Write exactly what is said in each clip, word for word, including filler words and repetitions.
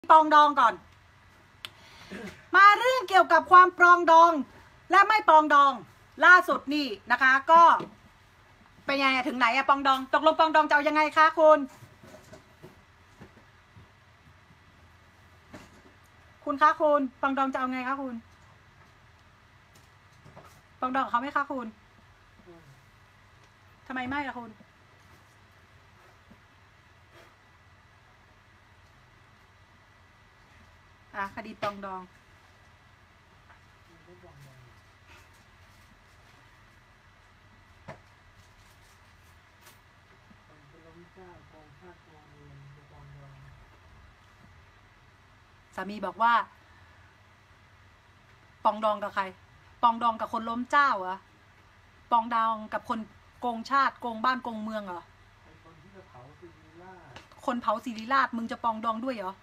ปองดองก่อนมาเรื่องเกี่ยวกับความปรองดองและไม่ปรองดองล่าสุดนี่นะคะก็เป็นยังไงถึงไหนอะปองดองตกลงปองดองจะเอายังไงคะคุณคุณคะคุณปองดองจะเอาไงคะคุณปองดองเขาไหมคะคุณทำไมไม่ล่ะคุณอ่ะคดีปองดองสามีบอกว่าปองดองกับใครปองดองกับคนล้มเจ้าเหรอปองดองกับคนโกงชาติโกงบ้านโกงเมืองเหรอคนเผาศิริราชมึงจะปองดองด้วยเหรอ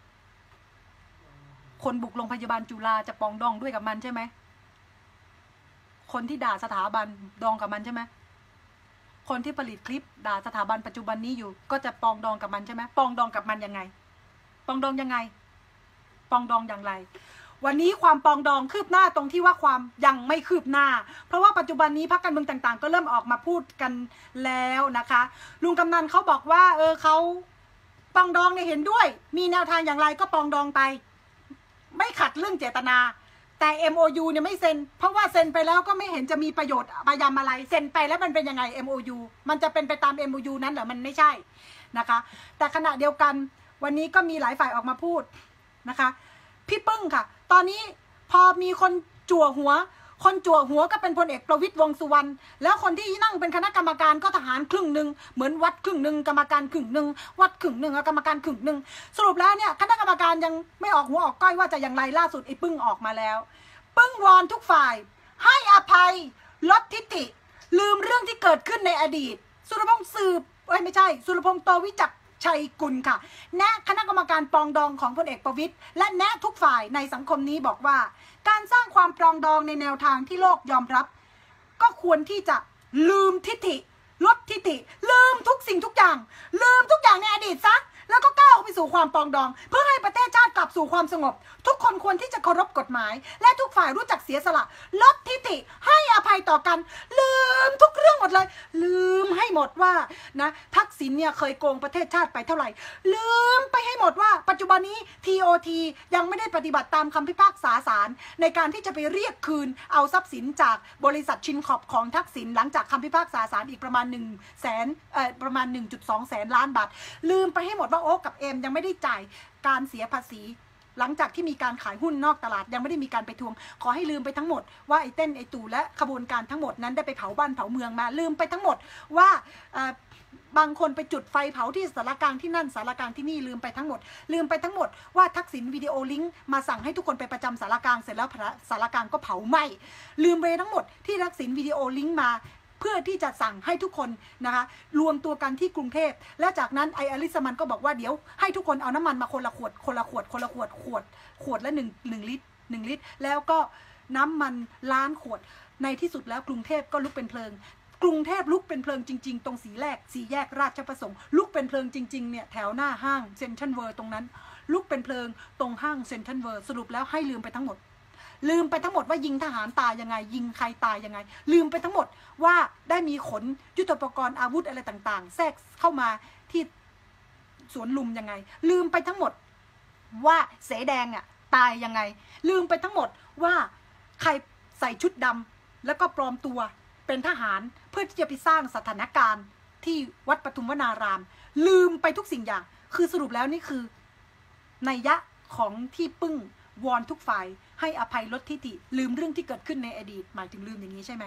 คนบุกโรงพยาบาลจุฬาจะปองดองด้วยกับมันใช่ไหมคนที่ด่าสถาบันดองกับมันใช่ไหมคนที่ผลิตคลิปด่าสถาบันปัจจุบันนี้อยู่ก็จะปองดองกับมันใช่ไหมปองดองกับมันยังไงปองดองยังไงปองดองอย่างไรวันนี้ความปองดองคืบหน้าตรงที่ว่าความยังไม่คืบหน้าเพราะว่าปัจจุบันนี้พรรคการเมืองต่างๆก็เริ่มออกมาพูดกันแล้วนะคะลุงกำนันเขาบอกว่าเออเขาปองดองเนี่ยเห็นด้วยมีแนวทางอย่างไรก็ปองดองไปไม่ขัดเรื่องเจตนาแต่ เอ็ม โอ ยู เนี่ยไม่เซ็นเพราะว่าเซ็นไปแล้วก็ไม่เห็นจะมีประโยชน์พยายามอะไรเซ็นไปแล้วมันเป็นยังไง เอ็ม โอ ยู มันจะเป็นไปตาม เอ็ม โอ ยู นั้นเหรอมันไม่ใช่นะคะแต่ขณะเดียวกันวันนี้ก็มีหลายฝ่ายออกมาพูดนะคะพี่ปึ้งค่ะตอนนี้พอมีคนจั่วหัวคนจั่วหัวก็เป็นพลเอกประวิตรวงษ์สุวรรณแล้วคนที่นั่งเป็นคณะกรรมการก็ทหารครึ่งหนึ่งเหมือนวัดครึ่งหนึ่งกรรมการครึ่งหนึ่งวัดครึ่งหนึ่งกรรมการครึ่งหนึ่งสรุปแล้วเนี่ยคณะกรรมการยังไม่ออกหัวออกก้อยว่าจะอย่างไรล่าสุดไอ้ปึ้งออกมาแล้วปึ้งวอนทุกฝ่ายให้อภัยลดทิฐิลืมเรื่องที่เกิดขึ้นในอดีตสุรพงษ์สืบเอ้ยไม่ใช่สุรพงษ์โตวิจักรชัยกุลค่ะแนะคณะกรรมการปรองดองของพลเอกประวิตรและแนะทุกฝ่ายในสังคมนี้บอกว่าการสร้างความปรองดองในแนวทางที่โลกยอมรับก็ควรที่จะลืมทิฐิลดทิฐิลืมทุกสิ่งทุกอย่างลืมทุกอย่างในอดีตซะแล้วก็ก้าวไปสู่ความปรองดองเพื่อให้ประเทศชาติกลับสู่ความสงบทุกคนควรที่จะเคารพกฎหมายและทุกฝ่ายรู้จักเสียสละลดทิฐิให้อภัยต่อกันลืมทุกเรื่องหมดเลยลืมให้หมดว่านะทักษิณเนี่ยเคยโกงประเทศชาติไปเท่าไหร่ลืมไปให้หมดว่าปัจจุบันนี้ ที โอ ที ยังไม่ได้ปฏิบัติตามคำพิพากษาศาลในการที่จะไปเรียกคืนเอาทรัพย์สินจากบริษัทชินขอบของทักษิณหลังจากคำพิพากษาศาลอีกประมาณหนึ่งแสนเอ่อประมาณ หนึ่งจุดสอง แสนล้านบาทลืมไปให้หมดว่าโอ๊คกับเอ็มยังไม่ได้จ่ายการเสียภาษีหลังจากที่มีการขายหุ้นนอกตลาดยังไม่ได้มีการไปทวงขอให้ลืมไปทั้งหมดว่าไอ้เต้นไอ้ตู่และขบวนการทั้งหมดนั้นได้ไปเผาบ้านเผาเมืองมาลืมไปทั้งหมดว่าบางคนไปจุดไฟเผาที่สารกลางที่นั่นสารกลางที่นี่ลืมไปทั้งหมดลืมไปทั้งหมดว่าทักษิณวิดีโอลิงก์มาสั่งให้ทุกคนไปประจำสารกลางเสร็จแล้วสารกลางก็เผาไหม้ลืมไปทั้งหมดที่ทักษิณวิดีโอลิงก์มาเพื่อที่จะสั่งให้ทุกคนนะคะรวมตัวกันที่กรุงเทพและจากนั้นไออลิสมันก็บอกว่าเดี๋ยวให้ทุกคนเอาน้ำมันมาคนละขวดคนละขวดคนละขวดขวดขวดละหนึ่งหนึ่งลิตรหนึ่งลิตรแล้วก็น้ำมันล้านขวดในที่สุดแล้วกรุงเทพก็ลุกเป็นเพลิงกรุงเทพลุกเป็นเพลิงจริงๆตรงสีแรกสีแยกราชประสงค์ลุกเป็นเพลิงจริงๆเนี่ยแถวหน้าห้างเซ็นทรัลเวิลด์ตรงนั้นลุกเป็นเพลิงตรงห้างเซ็นทรัลเวิลด์สรุปแล้วให้ลืมไปทั้งหมดลืมไปทั้งหมดว่ายิงทหารตายยังไงยิงใครตายยังไงลืมไปทั้งหมดว่าได้มีขนยุทโธปกรณ์อาวุธอะไรต่างๆแทรกเข้ามาที่สวนลุมยังไงลืมไปทั้งหมดว่าเสแดงอ่ะตายยังไงลืมไปทั้งหมดว่าใครใส่ชุดดำแล้วก็ปลอมตัวเป็นทหารเพื่อที่จะไปสร้างสถานการณ์ที่วัดปทุมวนารามลืมไปทุกสิ่งอย่างคือสรุปแล้วนี่คือนัยยะของที่ปึ้งวอนทุกฝ่ายให้อภัยลดทิฐิลืมเรื่องที่เกิดขึ้นในอดีตหมายถึงลืมอย่างนี้ใช่ไหม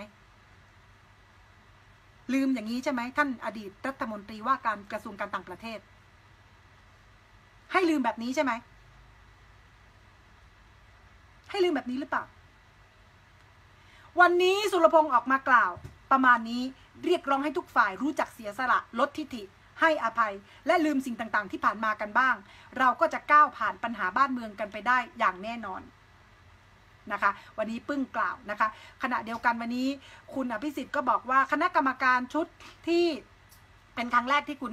ลืมอย่างนี้ใช่ไหมท่านอดีตรัฐมนตรีว่าการกระทรวงการต่างประเทศให้ลืมแบบนี้ใช่ไหมให้ลืมแบบนี้หรือเปล่าวันนี้สุรพงษ์ออกมากล่าวประมาณนี้เรียกร้องให้ทุกฝ่ายรู้จักเสียสละลดทิฐิให้อภัยและลืมสิ่งต่างๆที่ผ่านมากันบ้างเราก็จะก้าวผ่านปัญหาบ้านเมืองกันไปได้อย่างแน่นอนนะคะวันนี้ปึ้งกล่าวนะคะขณะเดียวกันวันนี้คุณอภิสิทธิ์ก็บอกว่าคณะกรรมการชุดที่เป็นครั้งแรกที่คุณ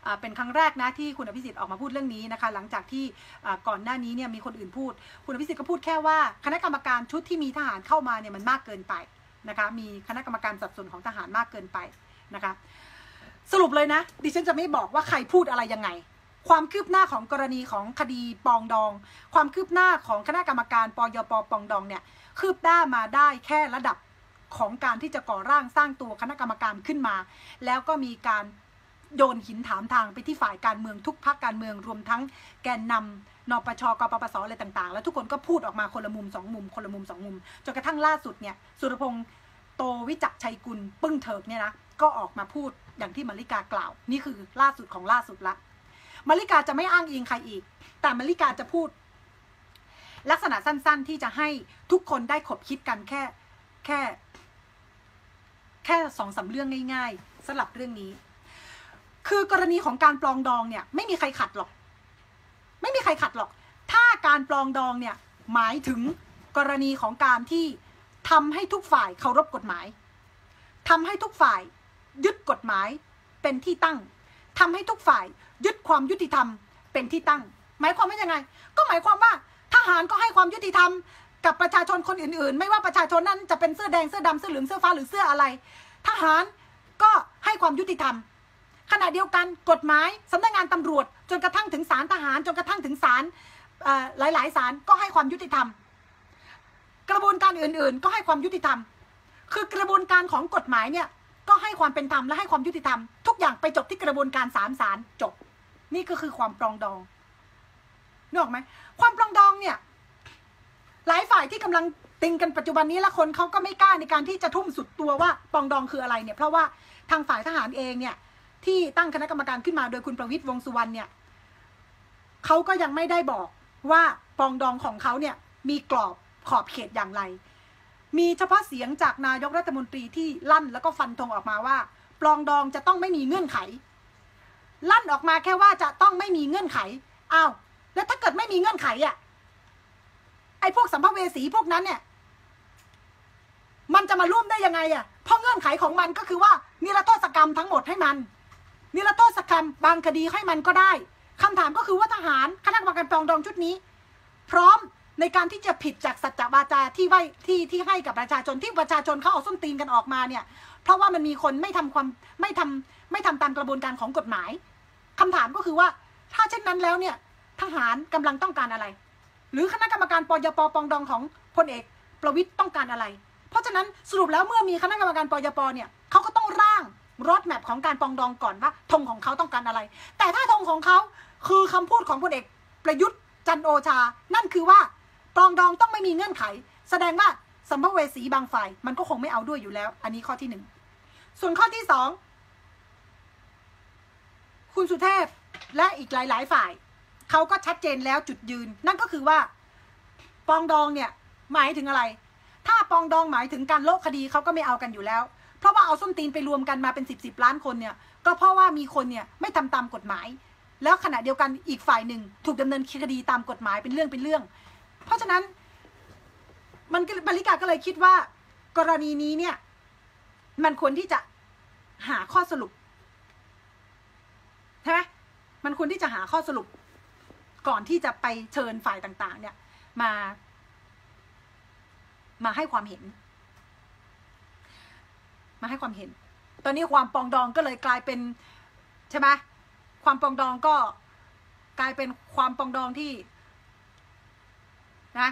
เป็นครั้งแรกนะที่คุณอภิสิทธิ์ออกมาพูดเรื่องนี้นะคะหลังจากที่ก่อนหน้านี้เนี่ยมีคนอื่นพูดคุณอภิสิทธิ์ก็พูดแค่ว่าคณะกรรมการชุดที่มีทหารเข้ามาเนี่ยมันมากเกินไปนะคะมีคณะกรรมการสัดส่วนของทหารมากเกินไปนะคะสรุปเลยนะดิฉันจะไม่บอกว่าใครพูดอะไรยังไงความคืบหน้าของกรณีของคดีปองดองความคืบหน้าของคณะกรรมการปยปปองดองเนี่ยคืบหน้ามาได้แค่ระดับของการที่จะก่อร่างสร้างตัวคณะกรรมการขึ้นมาแล้วก็มีการโยนหินถามทางไปที่ฝ่ายการเมืองทุกพรรคการเมืองรวมทั้งแกนนำนปชกปปสอะไรต่างๆแล้วทุกคนก็พูดออกมาคนละมุมสองมุมคนละมุมสองมุมจนกระทั่งล่าสุดเนี่ยสุรพงษ์โตวิจักรชัยกุลปึ้งเถิกเนี่ยนะก็ออกมาพูดอย่างที่มาริกากล่าวนี่คือล่าสุดของล่าสุดละมาริกาจะไม่อ้างอิงใครอีกแต่มาริกาจะพูดลักษณะสั้นๆที่จะให้ทุกคนได้ขบคิดกันแค่แค่แค่สองสามเรื่องง่ายๆสำหรับเรื่องนี้คือกรณีของการปลองดองเนี่ยไม่มีใครขัดหรอกไม่มีใครขัดหรอกถ้าการปลองดองเนี่ยหมายถึงกรณีของการที่ทำให้ทุกฝ่ายเคารพกฎหมายทำให้ทุกฝ่ายยึดกฎหมายเป็นที่ตั้งทำให้ทุกฝ่ายยึดความยุติธรรมเป็นที่ตั้งหมายความว่ายังไงก็หมายความว่าทหารก็ให้ความยุติธรรมกับประชาชนคนอื่นๆไม่ว่าประชาชนนั้นจะเป็นเสื้อแดงเสื้อดำเสื้อเหลืองเสื้อฟ้าหรือเสื้ออะไรทหารก็ให้ความยุติธรรมขณะเดียวกันกฎหมายสำนักงานตำรวจจนกระทั่งถึงศาลทหารจนกระทั่งถึงศาลหลายๆศาลก็ให้ความยุติธรรมกระบวนการอื่นๆก็ให้ความยุติธรรมคือกระบวนการของกฎหมายเนี่ยก็ให้ความเป็นธรรมและให้ความยุติธรรมทุกอย่างไปจบที่กระบวนการศาลศาลจบนี่ก็คือความปรองดองนึกออกไหมความปรองดองเนี่ยหลายฝ่ายที่กำลังติงกันปัจจุบันนี้และคนเขาก็ไม่กล้าในการที่จะทุ่มสุดตัวว่าปรองดองคืออะไรเนี่ยเพราะว่าทางฝ่ายทหารเองเนี่ยที่ตั้งคณะกรรมการขึ้นมาโดยคุณประวิตรวงษ์สุวรรณเนี่ยเขาก็ยังไม่ได้บอกว่าปรองดองของเขาเนี่ยมีกรอบขอบเขตอย่างไรมีเฉพาะเสียงจากนายกรัฐมนตรีที่ลั่นแล้วก็ฟันธงออกมาว่าปรองดองจะต้องไม่มีเงื่อนไขลั่นออกมาแค่ว่าจะต้องไม่มีเงื่อนไขอ้าวแล้วถ้าเกิดไม่มีเงื่อนไขอ่ะไอ้พวกสัมภเวสีพวกนั้นเนี่ยมันจะมาร่วมได้ยังไงอ่ะเพราะเงื่อนไขของมันก็คือว่านิรโทษกรรมทั้งหมดให้มันนิรโทษกรรมบางคดีให้มันก็ได้คำถามก็คือว่าทหารคณะกรรมการปรองดองชุดนี้พร้อมในการที่จะผิดจากสัจจวาจาที่ไว้ที่ที่ให้กับประชาชนที่ประชาชนเขาเอาส้นตีนกันออกมาเนี่ยเพราะว่ามันมีคนไม่ทำความไม่ทำไม่ทำตามกระบวนการของกฎหมายคำถามก็คือว่าถ้าเช่นนั้นแล้วเนี่ยทหารกำลังต้องการอะไรหรือคณะกรรมการปยปปองดองของพลเอกประวิตรต้องการอะไรเพราะฉะนั้นสรุปแล้วเมื่อมีคณะกรรมการปยปเนี่ยเขาก็ต้องร่างรถแมพของการปองดองก่อนว่าธงของเขาต้องการอะไรแต่ถ้าธงของเขาคือคำพูดของพลเอกประยุทธ์จันทร์โอชานั่นคือว่าปรองดองต้องไม่มีเงื่อนไขแสดงว่าสัมภเวสีบางฝ่ายมันก็คงไม่เอาด้วยอยู่แล้วอันนี้ข้อที่หนึ่งส่วนข้อที่สองคุณสุเทพและอีกหลายๆฝ่ายเขาก็ชัดเจนแล้วจุดยืนนั่นก็คือว่าปรองดองเนี่ยหมายถึงอะไรถ้าปรองดองหมายถึงการโละคดีเขาก็ไม่เอากันอยู่แล้วเพราะว่าเอาส้นตีนไปรวมกันมาเป็นสิบสิบล้านคนเนี่ยก็เพราะว่ามีคนเนี่ยไม่ทำตามกฎหมายแล้วขณะเดียวกันอีกฝ่ายหนึ่งถูกดำเนินคดีตามกฎหมายเป็นเรื่องเป็นเรื่องเพราะฉะนั้นมันบริการก็เลยคิดว่ากรณีนี้เนี่ยมันควรที่จะหาข้อสรุปใช่ไหมมันควรที่จะหาข้อสรุปก่อนที่จะไปเชิญฝ่ายต่างๆเนี่ยมามาให้ความเห็นมาให้ความเห็นตอนนี้ความปรองดองก็เลยกลายเป็นใช่ไหมความปรองดองก็กลายเป็นความปรองดองที่นะ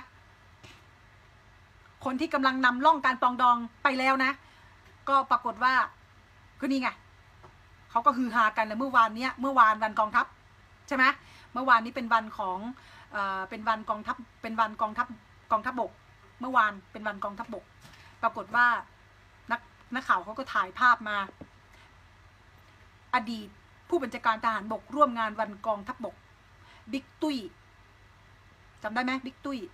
คนที่กำลังนำล่องการปรองดองไปแล้วนะก็ปรากฏว่าคือนี่ไงเขาก็ฮือฮากันเลยเมื่อวานเนี้ยเมื่อวานวันกองทัพใช่ไหมเมื่อวานนี้เป็นวันของเอ่อเป็นวันกองทัพเป็นวันกองทัพกองทัพบกเมื่อวานเป็นวันกองทัพบกปรากฏว่านักนักข่าวเขาก็ถ่ายภาพมาอดีตผู้บัญชาการทหารบกร่วมงานวันกองทัพบกบิ๊กตุ้ยจำได้ไหมบิ๊กตุ้ย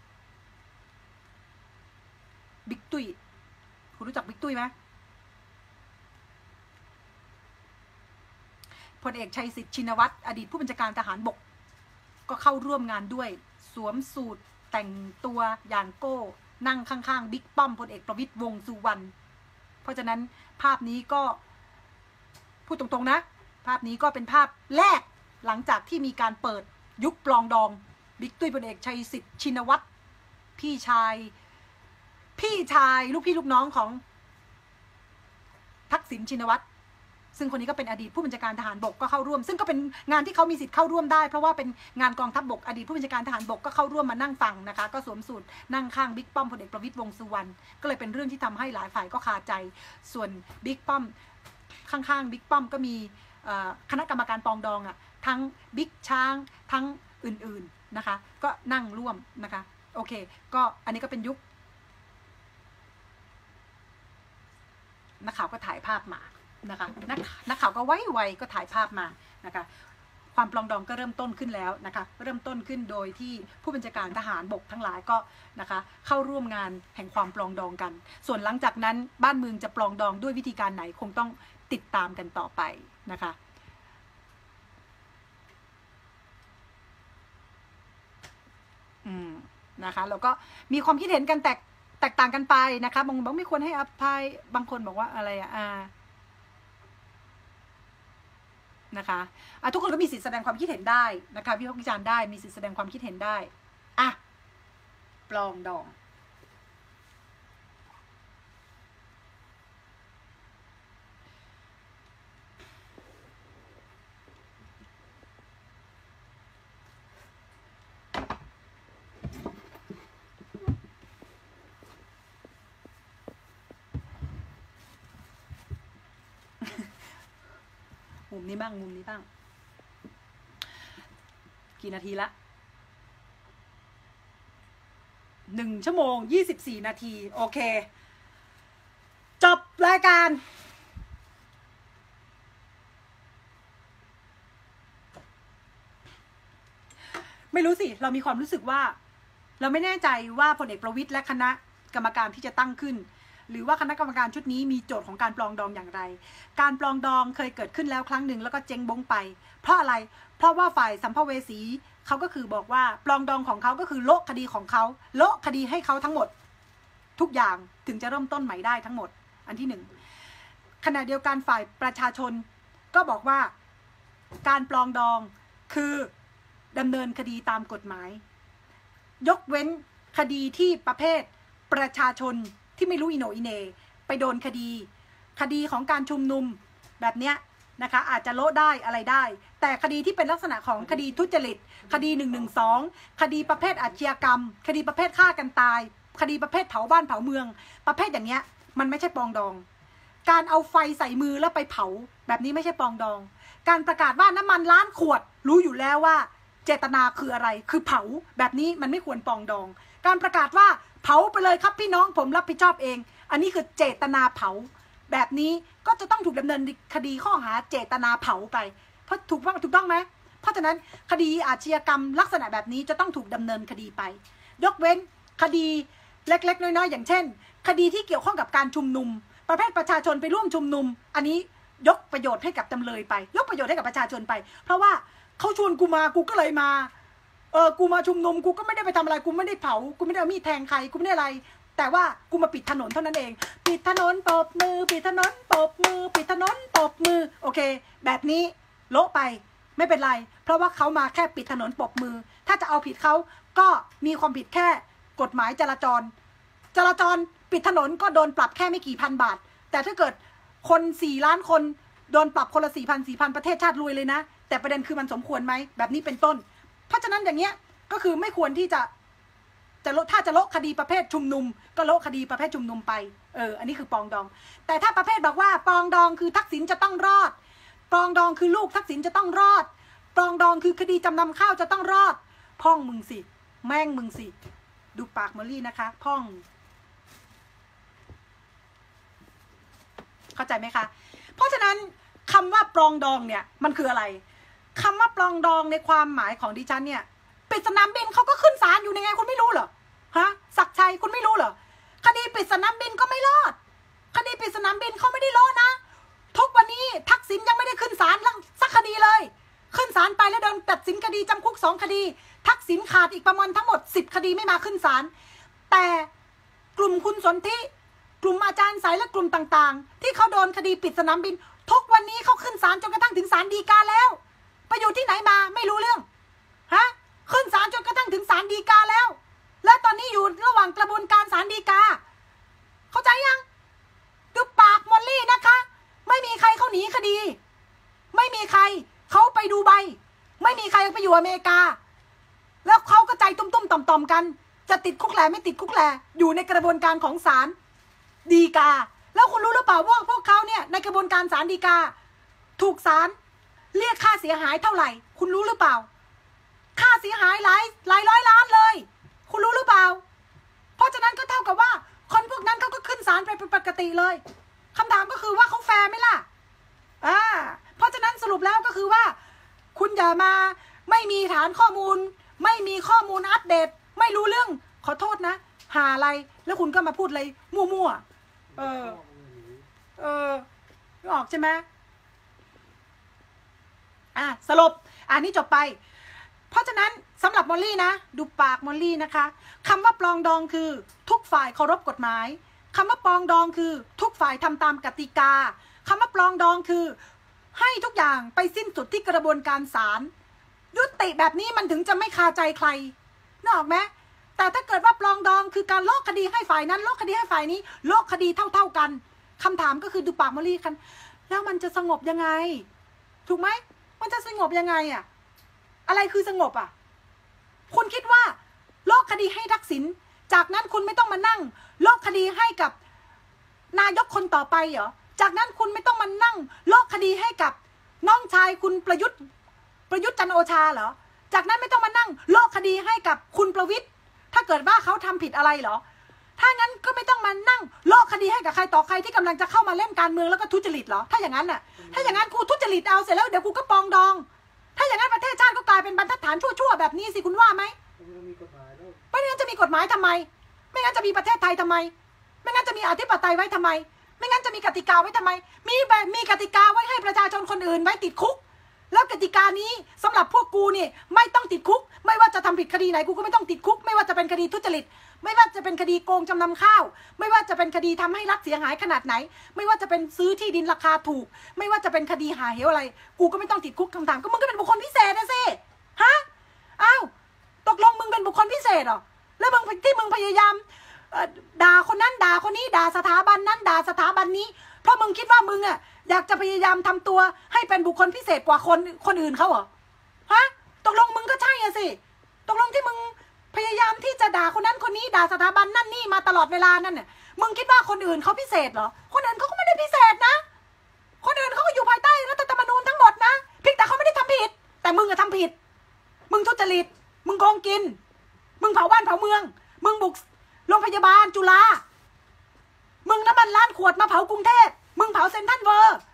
บิ๊กตุ้ยคุณรู้จักบิ๊กตุ้ยไหมพลเอกชัยศิษฐ์ชินวัตรอดีตผู้บัญชาการทหารบกก็เข้าร่วมงานด้วยสวมสูทแต่งตัวอย่างโก้นั่งข้างๆบิ๊กป้อมพลเอกประวิตรวงษ์สุวรรณเพราะฉะนั้นภาพนี้ก็พูดตรงๆนะภาพนี้ก็เป็นภาพแรกหลังจากที่มีการเปิดยุคปลองดองบิ๊กตุ้ยพลเอกชัยศิษฐ์ชินวัตรพี่ชายพี่ชายลูกพี่ลูกน้องของทักษิณชินวัตรซึ่งคนนี้ก็เป็นอดีตผู้บัญชาการทหารบกก็เข้าร่วมซึ่งก็เป็นงานที่เขามีสิทธิ์เข้าร่วมได้เพราะว่าเป็นงานกองทัพบกอดีตผู้บัญชาการทหารบกก็เข้าร่วมมานั่งฟังนะคะก็สวมสูตรนั่งข้างบิ๊กป้อมพลเอกประวิตรวงษ์สุวรรณก็เลยเป็นเรื่องที่ทำให้หลายฝ่ายก็คาใจส่วนบิ๊กป้อมข้างๆบิ๊กป้อมก็มีคณะกรรมการปองดองอ่ะทั้งบิ๊กช้างทั้งอื่นๆนะคะก็นั่งร่วมนะคะโอเคก็อันนี้ก็เป็นยุคนักข่าวก็ถ่ายภาพมานะคะนักนักข่าวก็ไวๆก็ถ่ายภาพมานะคะความปลองดองก็เริ่มต้นขึ้นแล้วนะคะเริ่มต้นขึ้นโดยที่ผู้บัญชาการทหารบกทั้งหลายก็นะคะเข้าร่วมงานแห่งความปลองดองกันส่วนหลังจากนั้นบ้านเมืองจะปลองดองด้วยวิธีการไหนคงต้องติดตามกันต่อไปนะคะอืมนะคะแล้วก็มีความคิดเห็นกันแตกแตกต่างกันไปนะคะบางคนบอกไม่ควรให้อภัยบางคนบอกว่าอะไรอ่ะอ่านะคะอ่ะทุกคนก็มีสิทธิแสดงความคิดเห็นได้นะคะวิพากษ์วิจารณ์ได้มีสิทธิแสดงความคิดเห็นได้อ่ะปลองดองมุมนี้บ้างมุมนี้บ้างกี่นาทีละหนึ่งชั่วโมงยี่สิบสี่นาทีโอเคจบรายการไม่รู้สิเรามีความรู้สึกว่าเราไม่แน่ใจว่าพลเอกประวิตรและคณะกรรมการที่จะตั้งขึ้นหรือว่าคณะกรรมการชุดนี้มีโจทย์ของการปลองดองอย่างไรการปลองดองเคยเกิดขึ้นแล้วครั้งหนึ่งแล้วก็เจ๊งบงไปเพราะอะไรเพราะว่าฝ่ายสัมภเวสีเขาก็คือบอกว่าปลองดองของเขาก็คือโละคดีของเขาโละคดีให้เขาทั้งหมดทุกอย่างถึงจะเริ่มต้นใหม่ได้ทั้งหมดอันที่หนึ่งขณะเดียวกันฝ่ายประชาชนก็บอกว่าการปลองดองคือดำเนินคดีตามกฎหมายยกเว้นคดีที่ประเภทประชาชนที่ไม่รู้อิโหนอิเหน่ไปโดนคดีคดีของการชุมนุมแบบเนี้ยนะคะอาจจะโละได้อะไรได้แต่คดีที่เป็นลักษณะของคดีทุจริตคดีหนึ่งหนึ่งสองคดีประเภทอาชญากรรมคดีประเภทฆ่ากันตายคดีประเภทเผาบ้านเผาเมืองประเภทอย่างเนี้ยมันไม่ใช่ปลองดองการเอาไฟใส่มือแล้วไปเผาแบบนี้ไม่ใช่ปลองดองการประกาศว่าน้ำมันล้านขวดรู้อยู่แล้วว่าเจตนาคืออะไรคือเผาแบบนี้มันไม่ควรปลองดองการประกาศว่าเผาไปเลยครับพี่น้องผมรับผิดชอบเองอันนี้คือเจตนาเผาแบบนี้ก็จะต้องถูกดำเนินคดีข้อหาเจตนาเผาไปเพราะถูกต้องถูกต้องไหมเพราะฉะนั้นคดีอาชญากรรมลักษณะแบบนี้จะต้องถูกดำเนินคดีไปยกเว้นคดีเล็กๆน้อยๆอย่างเช่นคดีที่เกี่ยวข้องกับการชุมนุมประเภทประชาชนไปร่วมชุมนุมอันนี้ยกประโยชน์ให้กับจำเลยไปยกประโยชน์ให้กับประชาชนไปเพราะว่าเขาชวนกูมากูก็เลยมาเออกูมาชุมนุมกูก็ไม่ได้ไปทำอะไรกูไม่ได้เผากูไม่ได้เอามีดแทงใครกูไม่ได้อะไรแต่ว่ากูมาปิดถนนเท่านั้นเองปิดถนนปบมือปิดถนนปบมือปิดถนนปบมือโอเคแบบนี้โละไปไม่เป็นไรเพราะว่าเขามาแค่ปิดถนนปบมือถ้าจะเอาผิดเขาก็มีความผิดแค่กฎหมายจราจรจราจรปิดถนนก็โดนปรับแค่ไม่กี่พันบาทแต่ถ้าเกิดคนสี่ล้านคนโดนปรับคนละสี่พันสี่พันประเทศชาติรวยเลยนะแต่ประเด็นคือมันสมควรไหมแบบนี้เป็นต้นเพราะฉะนั้นอย่างเงี้ยก็คือไม่ควรที่จะจะลดถ้าจะลดคดีประเภทชุมนุมก็ลดคดีประเภทชุมนุมไปเอออันนี้คือปองดองแต่ถ้าประเภทบอกว่าปองดองคือทักษิณจะต้องรอดปองดองคือลูกทักษิณจะต้องรอดปองดองคือคดีจำนำข้าวจะต้องรอดพ่องมึงสิแม่งมึงสิดูปากมอลลี่นะคะพ่องเข้าใจไหมคะเพราะฉะนั้นคำว่าปลองดองเนี่ยมันคืออะไรคำว่าปลองดองในความหมายของดิฉันเนี่ยปิดสนามบินเขาก็ขึ้นศาลอยู่ในไงคุณไม่รู้เหรอฮะศักดิ์ชัยคุณไม่รู้เหรอคดีปิดสนามบินก็ไม่รอดคดีปิดสนามบินเขาไม่ได้รอดนะทุกวันนี้ทักษิณยังไม่ได้ขึ้นศาลสักคดีเลยขึ้นศาลไปแล้วโดนตัดสินคดีจำคุกสองคดีทักษิณขาดอีกประมาณทั้งหมดสิบคดีไม่มาขึ้นศาลแต่กลุ่มคุณสนธิกลุ่มอาจารย์สายและกลุ่มต่างๆที่เขาโดนคดีปิดสนามบินทุกวันนี้เขาขึ้นศาลจนกระทั่งถึงศาลฎีกาแล้วไปอยู่ที่ไหนมาไม่รู้เรื่องฮะขึ้นศาลจนกระทั่งถึงศาลฎีกาแล้วและตอนนี้อยู่ระหว่างกระบวนการศาลฎีกาเข้าใจยังดูปากมอลลี่นะคะไม่มีใครเขาหนีคดีไม่มีใครเขาไปดูใบไม่มีใครไปอยู่อเมริกาแล้วเขาก็ใจตุ้มๆต่อมๆกันจะติดคุกแหล่ไม่ติดคุกแหล่อยู่ในกระบวนการของศาลฎีกาแล้วคุณรู้หรือเปล่าว่าพวกเขาเนี่ยในกระบวนการศาลฎีกาถูกศาลเรียกค่าเสียหายเท่าไหร่คุณรู้หรือเปล่าค่าเสียหายหลายหลายร้อยล้านเลยคุณรู้หรือเปล่าเพราะฉะนั้นก็เท่ากับว่าคนพวกนั้นเขาก็ขึ้นศาลไปเป็นปกติเลยคำถามก็คือว่าเขาแฟร์ไหมล่ะอ่าเพราะฉะนั้นสรุปแล้วก็คือว่าคุณอย่ามาไม่มีฐานข้อมูลไม่มีข้อมูลอัปเดตไม่รู้เรื่องขอโทษนะหาอะไรแล้วคุณก็มาพูดอะไรมั่วๆเออเออออกใช่ไหมอ่ะสรุปอันนี้จบไปเพราะฉะนั้นสำหรับมอลลี่นะดูปากมอลลี่นะคะคำว่าปลองดองคือทุกฝ่ายเคารพกฎหมายคำว่าปลองดองคือทุกฝ่ายทำตามกติกาคำว่าปลองดองคือให้ทุกอย่างไปสิ้นสุดที่กระบวนการศาลยุติแบบนี้มันถึงจะไม่คาใจใครนึกออกไหมแต่ถ้าเกิดว่าปลองดองคือการโลกคดีให้ฝ่ายนั้นโลกคดีให้ฝ่ายนี้โลกคดีเท่าๆกันคำถามก็คือดูปากมอลลี่กันแล้วมันจะสงบยังไงถูกไหมมันจะสงบยังไงอะอะไรคือสงบอ่ะคุณคิดว่าโลกคดีให้ทักษิณจากนั้นคุณไม่ต้องมานั่งโลกคดีให้กับนายกคนต่อไปเหรอจากนั้นคุณไม่ต้องมานั่งโลกคดีให้กับน้องชายคุณประยุทธ์ประยุทธ์จันทร์โอชาเหรอจากนั้นไม่ต้องมานั่งโลกคดีให้กับคุณประวิตรถ้าเกิดว่าเขาทำผิดอะไรเหรอถ้างั้นก็ไม่ต้องมานั่งโลกคดีให้กับใครต่อใครที่กำลังจะเข้ามาเล่นการเมืองแล้วก็ทุจริตเหรอถ้าอย่างนั้นน่ะถ้าอย่างนั้นกูทุจริตเอาเสร็จแล้วเดี๋ยวกูก็ปองดองถ้าอย่างนั้นประเทศชาติก็กลายเป็นบรรทัดฐานชั่วๆแบบนี้สิคุณว่าไหมไม่งั้นจะมีกฎหมายทำไมไม่งั้นจะมีประเทศไทยทำไมไม่งั้นจะมีอธิปไตยไว้ทำไมไม่งั้นจะมีกติกาไว้ทำไมมีแบบมีกติกาไว้ให้ประชาชนคนอื่นไว้ติดคุกแล้วกติกานี้สำหรับพวกกูนี่ไม่ต้องติดคุกไม่ว่าจะทำผิดคดีไหนกูก็ไม่ต้องติดคุกไม่ว่าจะเป็นคดีทุจริตไม่ว่าจะเป็นคดีโกงจำนำข้าวไม่ว่าจะเป็นคดีทำให้รัฐเสียหายขนาดไหนไม่ว่าจะเป็นซื้อที่ดินราคาถูกไม่ว่าจะเป็นคดีหาเหวอะไรกูก็ไม่ต้องติดคุกคำถามก็มึงก็เป็นบุคคลพิเศษนะสิฮะอ้าวตกลงมึงเป็นบุคคลพิเศษเหรอแล้วมึงที่มึงพยายามด่าคนนั้นด่าคนนี้ด่าสถาบันนั้นด่าสถาบันนี้เพราะมึงคิดว่ามึงอ่ะอยากจะพยายามทำตัวให้เป็นบุคคลพิเศษกว่าคนคนอื่นเขาเหรอฮะตกลงมึงก็ใช่อะสิตกลงที่มึงพยายามที่จะด่าคนนั้นคนนี้ด่าสถาบันนั่นนี่มาตลอดเวลานั่นเนี่ยมึงคิดว่าคนอื่นเขาพิเศษเหรอคนอื่นเขาก็ไม่ได้พิเศษนะคนอื่นเขาก็อยู่ภายใต้รัฐธรรมนูญทั้งหมดนะเพียงแต่เขาไม่ได้ทำผิดแต่มึงอะทำผิดมึงทุจริตมึงโกงกินมึงเผาบ้านเผาเมืองมึงบุกโรงพยาบาลจุฬามึงน้ำมันล้านขวดมาเผากรุงเทพมึงเผาเซ็นทรัลเวิลด์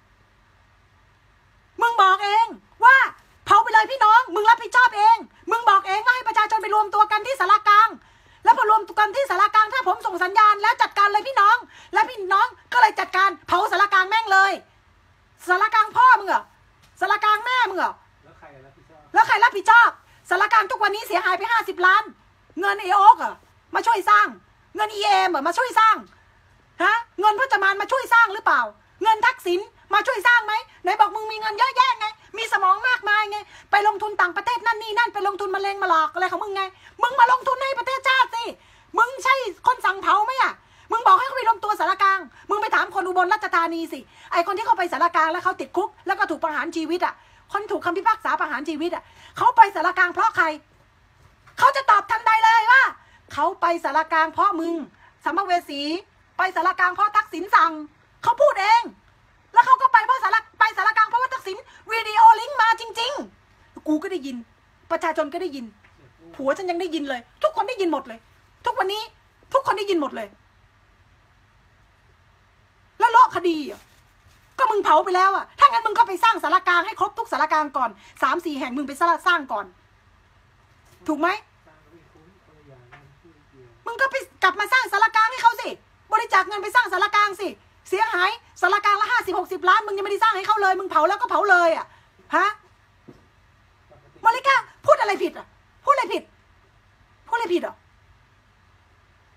มึงบอกเองว่าเผาไปเลยพี่น้องมึงรับผิดชอบเองมึงบอกเองว่าให้ประชาชนไปรวมตัวกันที่ศาลากลางแล้วพอรวมตัวกันที่ศาลากลางถ้าผมส่งสัญญาณแล้วจัดการเลยพี่น้องและพี่น้องก็เลยจัดการเผาศาลากลางแม่งเลยศาลากลางพ่อมึงเหรอศาลากลางแม่มึงเหรอแล้วใครรับผิดชอบแล้วใครรับผิดชอบศาลากลางทุกวันนี้เสียหายไปห้าสิบล้านเงินเอโอกเหรอมาช่วยสร้างเงิน อี เอ็ม เหรอมาช่วยสร้างฮะเงินพจมานมาช่วยสร้างหรือเปล่าเงินทักษิณมาช่วยสร้างไหมไหนบอกมึงมีเงินเยอะแยะไงมีสมองมากมายไงไปลงทุนต่างประเทศนั่นนี่นั่นไปลงทุนมะเร็งมาหลอกอะไรของมึงไงมึงมาลงทุนให้ประเทศชาติสิมึงใช่คนสั่งเผาไหมอ่ะมึงบอกให้เขาไปรวมตัวสารกลางมึงไปถามคนอุบลราชธานีสิไอคนที่เขาไปสารกลางแล้วเขาติดคุกแล้วก็ถูกประหารชีวิตอ่ะคนถูกคำพิพากษาประหารชีวิตอ่ะเขาไปสารกลางเพราะใครเขาจะตอบทันใดเลยว่าเขาไปสารกลางเพราะมึงสัมภเวสีไปสารกลางเพราะทักษิณสั่งเขาพูดเองแล้วเขาก็ไปเพราะสารไปสารกลางเพราะว่าทักษิณวิดีโอลิงก์มาจริงๆกูก็ได้ยินประชาชนก็ได้ยินผัวฉันยังได้ยินเลยทุกคนได้ยินหมดเลยทุกวันนี้ทุกคนได้ยินหมดเลยแล้วโลกคดีอ่ะก็มึงเผาไปแล้วอ่ะถ้างั้นมึงก็ไปสร้างสารกลางให้ครบทุกสารกลางก่อนสามสี่แห่งมึงไปสร้างก่อนถูกไหมมึงก็ไปกลับมาสร้างสารกลางให้เขาสิบริจาคเงินไปสร้างสารกลางสิเสียหายสารกลางละห้าสิบหกสิบล้านมึงยังไม่ได้สร้างให้เขาเลยมึงเผาแล้วก็เผาเลยอ่ะฮะมาริกาพูดอะไรผิดอ่ะพูดอะไรผิดพูดอะไรผิดอ่ะ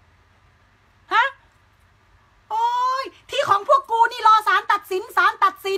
ฮะโอ้ยที่ของพวกกูนี่รอศาลตัดสินศาลตัดสิน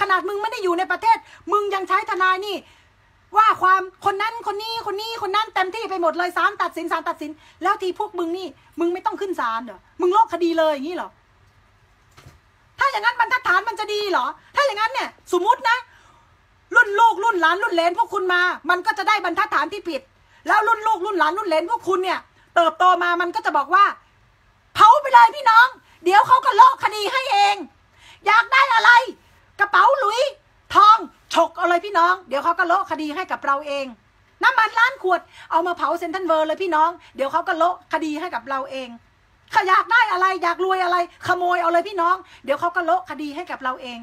นาดมึงไม่ได้อยู่ในประเทศมึงยังใช้ทนายนี่ว่าความคนนั้นคนนี้คนนี้คนนั้นเต็มที่ไปหมดเลยศาลตัดสินศาลตัดสินแล้วทีพวกมึงนี่มึงไม่ต้องขึ้นศาลเหรอมึงลบคดีเลยอย่างนี้เหรอถ้าอย่างนั้นบรรทัดฐานมันจะดีเหรอถ้าอย่างนั้นเนี่ยสมมุตินะรุ่นลูกรุ่นหลานรุ่นเหลนพวกคุณมามันก็จะได้บรรทัดฐานที่ผิดแล้วรุ่นลูกรุ่นหลานรุ่นเหลนพวกคุณเนี่ยเติบโตมามันก็จะบอกว่าเผาไปเลยพี่น้องเดี๋ยวเขาก็ลบคดีให้เองอยากได้อะไรกระเป๋าหลุยทองฉกเอาเลยพี่น้องเดี๋ยวเขาก็โละคดีให้กับเราเองน้ำมันล้านขวดเอามาเผาเซ็นทรัลเวิลด์เลยพี่น้องเดี๋ยวเขาก็โละคดีให้กับเราเองถ้าอยากได้อะไรอยากรวยอะไรขโมยเอาเลยพี่น้องเดี๋ยวเขาก็โละคดีให้กับเราเอง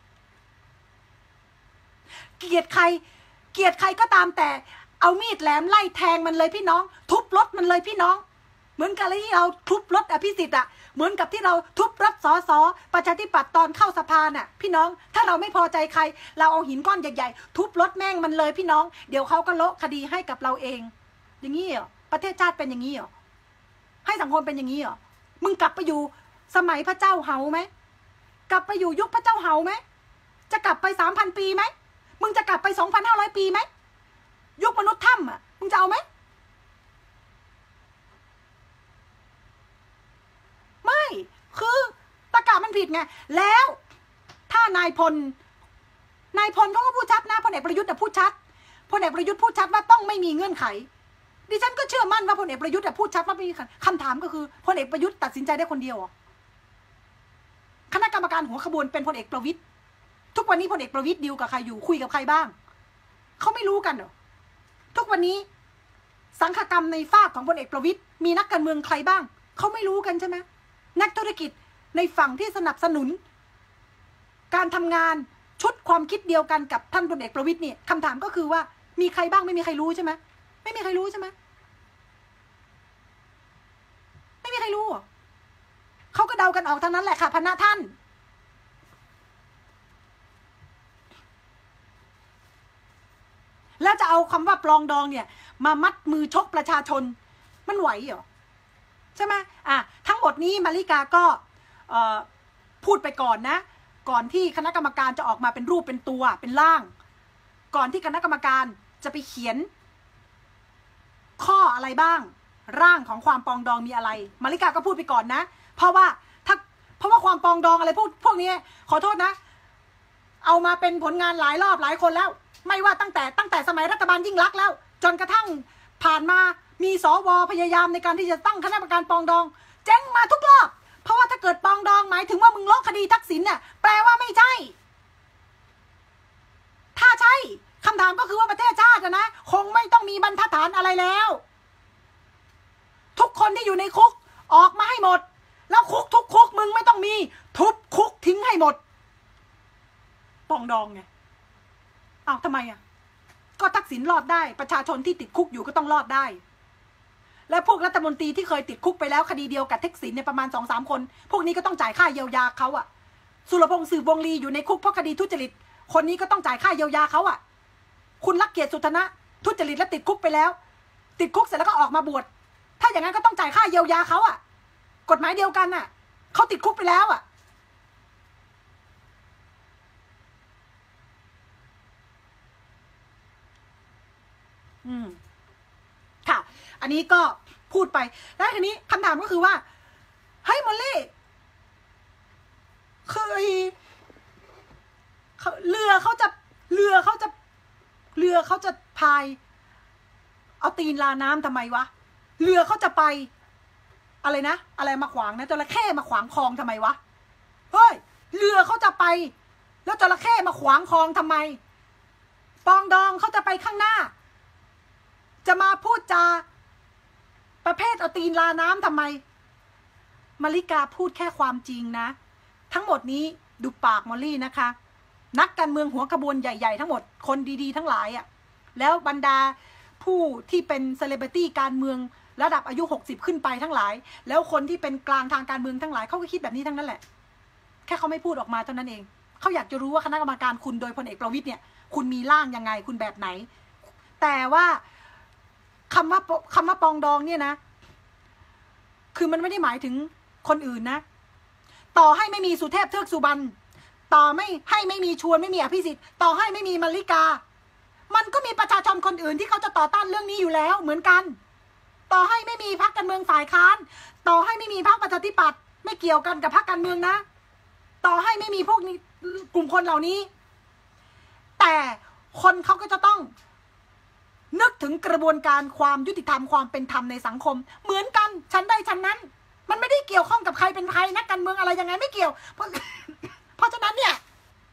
เกลียดใครเกลียดใครก็ตามแต่เอามีดแหลมไล่แทงมันเลยพี่น้องทุบรถมันเลยพี่น้องเหมือนกับที่เราทุบรถอภิสิทธิ์อ่ะเหมือนกับที่เราทุบรถสสประชาธิปัตย์ตอนเข้าสภาน่ะพี่น้องถ้าเราไม่พอใจใครเราเอาหินก้อนใหญ่ๆทุบรถแม่งมันเลยพี่น้องเดี๋ยวเขาก็โละคดีให้กับเราเองอย่างนี้เหรอประเทศชาติเป็นอย่างนี้เหรอให้สังคมเป็นอย่างนี้เหรอมึงกลับไปอยู่สมัยพระเจ้าเฮาไหมกลับไปอยู่ยุคพระเจ้าเฮาไหมจะกลับไปสามพันปีไหมมึงจะกลับไปสองพันห้าร้อยปีไหมยุคมนุษย์ถ้ำอ่ะมึงจะเอาไหมไม่คือตะกามันผิดไงแล้วถ้านายพลนายพลเขาก็พูดชัดนะพลเอกประยุทธ์แต่พูดชัดพลเอกประยุทธ์พูดชัดว่าต้องไม่มีเงื่อนไขดิฉันก็เชื่อมั่นว่าพลเอกประยุทธ์พูดชัดว่าไม่มีคำถามก็คือพลเอกประยุทธ์ตัดสินใจได้คนเดียวคณะกรรมการหัวขบวนเป็นพลเอกประวิตรทุกวันนี้พลเอกประวิตรดีลกับใครอยู่คุยกับใครบ้างเขาไม่รู้กันเหรอทุกวันนี้สังฆกรรมในฝากของพลเอกประวิตรมีนักการเมืองใครบ้างเขาไม่รู้กันใช่ไหมนักธุรกิจในฝั่งที่สนับสนุนการทำงานชุดความคิดเดียวกันกับท่านพลเอกประวิตรเนี่ยคำถามก็คือว่ามีใครบ้างไม่มีใครรู้ใช่ไหมไม่มีใครรู้ใช่ไหมไม่มีใครรู้เขาก็เดากันออกทั้งนั้นแหละค่ะพนะท่านแล้วจะเอาคำว่าปลองดองเนี่ยมามัดมือชกประชาชนมันไหวเหรอใช่ไหมอ่ะทั้งหมดนี้มาริกาก็พูดไปก่อนนะก่อนที่คณะกรรมการจะออกมาเป็นรูปเป็นตัวเป็นร่างก่อนที่คณะกรรมการจะไปเขียนข้ออะไรบ้างร่างของความปองดองมีอะไรมาริกาก็พูดไปก่อนนะเพราะว่าถ้าเพราะว่าความปองดองอะไรพวกพวกนี้ขอโทษนะเอามาเป็นผลงานหลายรอบหลายคนแล้วไม่ว่าตั้งแต่ตั้งแต่สมัยรัฐบาลยิ่งลักษณ์แล้วจนกระทั่งผ่านมามีสวพยายามในการที่จะตั้งคณะกรรมการปองดองเจ๊งมาทุกรอบเพราะว่าถ้าเกิดปองดองหมายถึงว่ามึงลบคดีทักษิณเนี่ยแปลว่าไม่ใช่ถ้าใช่คำถามก็คือว่าประเทศชาตินะคงไม่ต้องมีบรรทัดฐานอะไรแล้วทุกคนที่อยู่ในคุกออกมาให้หมดแล้วคุกทุกคุกมึงไม่ต้องมีทุบคุกทิ้งให้หมดปองดองไงอ้าวทำไมอ่ะก็ทักษิณรอดได้ประชาชนที่ติดคุกอยู่ก็ต้องรอดได้และพวกรัฐมนตรีที่เคยติดคุกไปแล้วคดีเดียวกับทักษิณเนี่ยประมาณ สองสาม คนพวกนี้ก็ต้องจ่ายค่าเยียวยาเขาอ่ะสุรพงษ์สืบวงลีอยู่ในคุกเพราะคดีทุจริตคนนี้ก็ต้องจ่ายค่าเยียวยาเขาอ่ะคุณลักเกียรติสุทนะทุจริตและติดคุกไปแล้วติดคุกเสร็จแล้วก็ออกมาบวชถ้าอย่างนั้นก็ต้องจ่ายค่าเยียวยาเขาอ่ะกฎหมายเดียวกันน่ะเขาติดคุกไปแล้วอ่ะอืมค่ะอันนี้ก็พูดไปแล้วทีนี้คำถามก็คือว่าเฮ้ยมอลลี่เคยเรือเขาจะเรือเขาจะเรือเขาจะพายเอาตีนลาน้ำทำไมวะเรือเขาจะไปอะไรนะอะไรมาขวางนะจระเข้มาขวางคลองทำไมวะเฮ้ยเรือเขาจะไปแล้วจระเข้มาขวางคลองทำไมปองดองเขาจะไปข้างหน้าจะมาพูดจาประเภทเอาตีนลาน้ำทำไมมาริกาพูดแค่ความจริงนะทั้งหมดนี้ดูปากมอลลี่นะคะนักการเมืองหัวขบวนใหญ่ๆทั้งหมดคนดีๆทั้งหลายอ่ะแล้วบรรดาผู้ที่เป็นเซเลบริตี้การเมืองระดับอายุหกสิบขึ้นไปทั้งหลายแล้วคนที่เป็นกลางทางการเมืองทั้งหลายเขาก็คิดแบบนี้ทั้งนั้นแหละแค่เขาไม่พูดออกมาเท่านั้นเองเขาอยากจะรู้ว่าคณะกรรมการคุณโดยพลเอกประวิตรเนี่ยคุณมีร่างยังไงคุณแบบไหนแต่ว่าคำว่าคำว่าปองดองเนี่ยนะคือมันไม่ได้หมายถึงคนอื่นนะต่อให้ไม่มีสุเทพเทือกสุบรรณต่อไม่ให้ไม่มีชวนไม่มีอภิสิทธิ์ต่อให้ไม่มีมาริกามันก็มีประชาชนคนอื่นที่เขาจะต่อต้านเรื่องนี้อยู่แล้วเหมือนกันต่อให้ไม่มีพรรคการเมืองฝ่ายค้านต่อให้ไม่มีพรรคประชาธิปัตย์ไม่เกี่ยวกันกับพรรคการเมืองนะต่อให้ไม่มีพวกนี้กลุ่มคนเหล่านี้แต่คนเขาก็จะต้องนึกถึงกระบวนการความยุติธรรมความเป็นธรรมในสังคมเหมือนกันฉันได้ฉันนั้นมันไม่ได้เกี่ยวข้องกับใครเป็นใครนักการเมืองอะไรยังไงไม่เกี่ยวเพราะเพราะฉะนั้นเนี่ย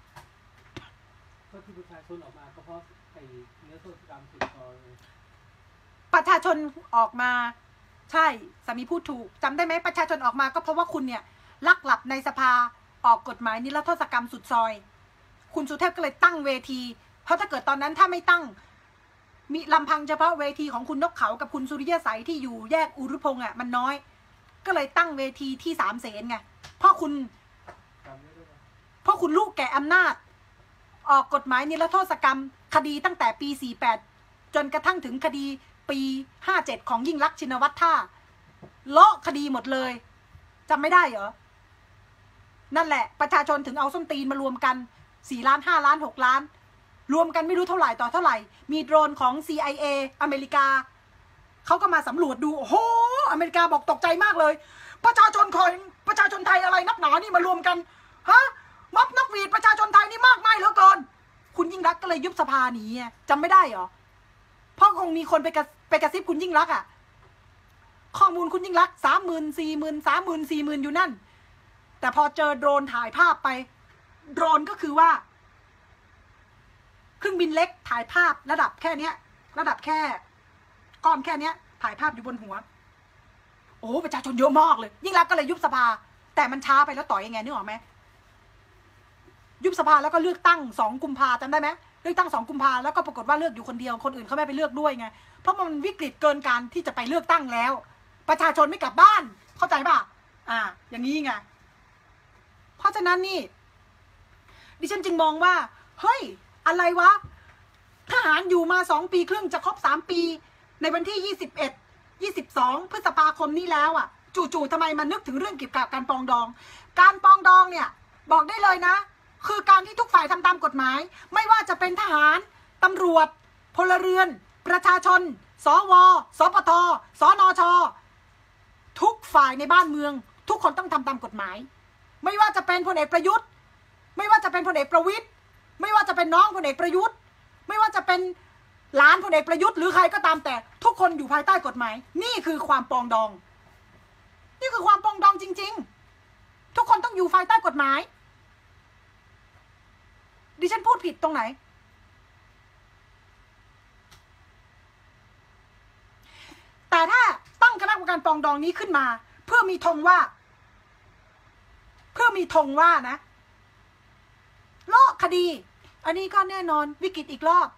ก็ที่ประชาชนออกมาก็เพราะไอ้เนื้อโทษกรรมสุดซอยประชาชนออกมาใช่สามีพูดถูกจำได้ไหมประชาชนออกมาก็เพราะว่าคุณเนี่ยลักหลับในสภาออกกฎหมายนิรโทษกรรมสุดซอยคุณสุเทพก็เลยตั้งเวทีเพราะถ้าเกิดตอนนั้นถ้าไม่ตั้งมีลำพังเฉพาะเวทีของคุณนกเขากับคุณสุริยะใสที่อยู่แยกอุรุพงษ์อ่ะมันน้อยก็เลยตั้งเวทีที่สามเสนไงเพราะคุณเพราะคุณลูกแก่อำนาจออกกฎหมายนิรโทษกรรมคดีตั้งแต่ปีสี่แปดจนกระทั่งถึงคดีปีห้าเจ็ดของยิ่งลักษณ์ชินวัตรท่าโละคดีหมดเลยจำไม่ได้เหรอนั่นแหละประชาชนถึงเอาส้นตีนมารวมกันสี่ล้านห้าล้านหกล้านรวมกันไม่รู้เท่าไหร่ต่อเท่าไหร่มีโดรนของ ซี ไอ เอ อเมริกาเขาก็มาสำรวจดูโอ้โหอเมริกาบอกตกใจมากเลยประชาชนคอยประชาชนไทยอะไรนักหนานี่มารวมกันฮะม็อบนักหวีดประชาชนไทยนี่มากมายเหลือเกินคุณยิ่งรักก็เลยยุบสภาหนีจำไม่ได้เหรอเพราะคงมีคนไปกระไปกระซิบคุณยิ่งรักอ่ะข้อมูลคุณยิ่งรักสามหมื่นสี่หมื่นสามหมื่นสี่หมื่นอยู่นั่นแต่พอเจอโดรนถ่ายภาพไปโดรนก็คือว่าเครื่องบินเล็กถ่ายภาพระดับแค่เนี้ยระดับแค่ก้อนแค่เนี้ยถ่ายภาพอยู่บนหัวโอ้ประชาชนเยอะมากเลยยิ่งรักก็เลยยุบสภาแต่มันช้าไปแล้วต่อยังไงนึกออกไหมยุบสภาแล้วก็เลือกตั้งสองกุมภาจำได้ไหมเลือกตั้งสองกุมภาแล้วก็ปรากฏว่าเลือกอยู่คนเดียวคนอื่นเขาไม่ไปเลือกด้วยไงเพราะมันวิกฤตเกินการที่จะไปเลือกตั้งแล้วประชาชนไม่กลับบ้านเข้าใจป่ะอ่าอย่างนี้ไงเพราะฉะนั้นนี่ดิฉันจึงมองว่าเฮ้ยอะไรวะทหารอยู่มาสองปีครึ่งจะครบสามปีในวันที่ยี่สิบเอ็ด ยี่สิบสองพฤษภาคมนี้แล้วอ่ะจู่ๆทำไมมันนึกถึงเรื่องเกี่ยวกับการปองดองการปองดองเนี่ยบอกได้เลยนะคือการที่ทุกฝ่ายทำตามกฎหมายไม่ว่าจะเป็นทหารตำรวจพลเรือนประชาชนสวสปทสนชทุกฝ่ายในบ้านเมืองทุกคนต้องทำตามกฎหมายไม่ว่าจะเป็นพลเอกประยุทธ์ไม่ว่าจะเป็นพลเอกประวิตรไม่ว่าจะเป็นน้องพลเอกประยุทธ์ไม่ว่าจะเป็นหลานพลเอกประยุทธ์หรือใครก็ตามแต่ทุกคนอยู่ภายใต้กฎหมายนี่คือความปองดองนี่คือความปองดองจริงๆทุกคนต้องอยู่ภายใต้กฎหมายดิฉันพูดผิดตรงไหนแต่ถ้าตั้งคณะกรรมการปองดองนี้ขึ้นมาเพื่อมีธงว่าเพื่อมีธงว่านะโลกคดีอันนี้ก็แน่นอนวิกฤตอีกรอบ